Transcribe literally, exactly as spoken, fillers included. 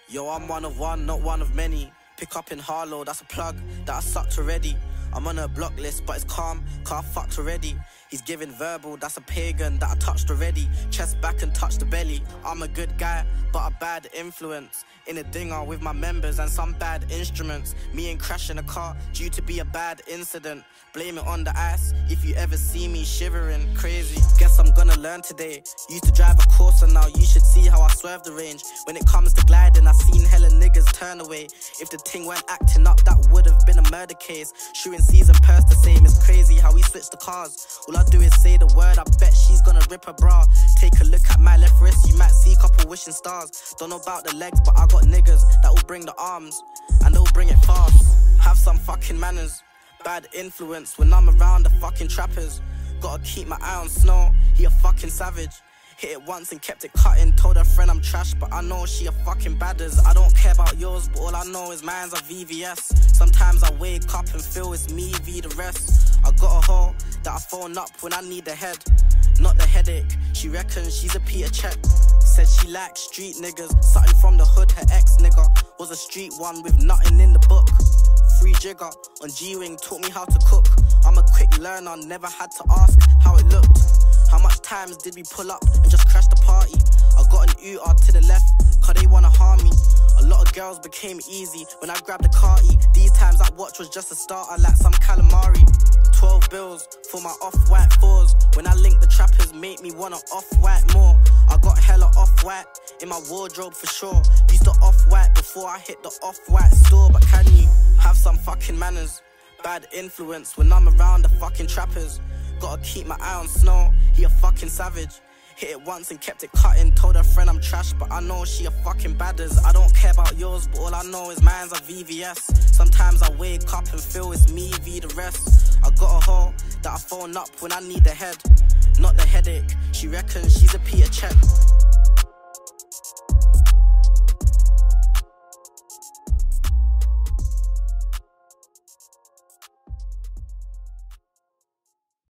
Yo, I'm one of one, not one of many. Pick up in Harlow, that's a plug that I sucked already. I'm on a block list, but it's calm, car fucked already. He's giving verbal, that's a pagan that I touched already. Chest back and touch the belly. I'm a good guy, but a bad influence. In a dinger with my members and some bad instruments. Me and crashing a car due to be a bad incident. Blame it on the ice if you ever see me shivering. Crazy, guess I'm gonna learn today. Used to drive a Corsa, now you should see how I swerve the range. When it comes to gliding, I seen hella niggas turn away. If the ting weren't acting up, that would have been a murder case. Shooting season purse the same, it's crazy how we switch the cars. All I do is say the word, I bet she's gonna rip her bra. Take a look at my left wrist, you might see a couple wishing stars. Don't know about the legs, but I got niggas that will bring the arms, and they'll bring it fast. Have some fucking manners. Bad influence when I'm around the fucking trappers. Gotta keep my eye on Snow, he a fucking savage. Hit it once and kept it cutting. Told her friend I'm trash, but I know she a fucking badders. I don't care about yours, but all I know is mine's a V V S. Sometimes I wake up and feel it's me v the rest. I got a hoe that I phone up when I need the head, not the headache. She reckons she's a Peter Check. Said she likes street niggas, something from the hood. Her ex nigga was a street one with nothing in the book. Free jigger on G-Wing taught me how to cook. I'm a quick learner, never had to ask how it looked. How much times did we pull up and just crash the party? I got an U R to the left, cause they wanna harm me. A lot of girls became easy when I grabbed a carty. These times that watch was just a starter like some calamari. Twelve bills for my off-white fours. When I link the trappers, make me wanna off-white more. I got hella off-white in my wardrobe for sure. Used to off-white before I hit the off-white store. But can you have some fucking manners? Bad influence when I'm around the fucking trappers. Gotta keep my eye on Snow, he a fucking savage. Hit it once and kept it cutting. Told her friend I'm trash, but I know she a fucking badders. I don't care about yours, but all I know is mine's a V V S. Sometimes I wake up and feel it's me v the rest. I got a hoe that I phone up when I need the head, not the headache. She reckons she's a Peter Check.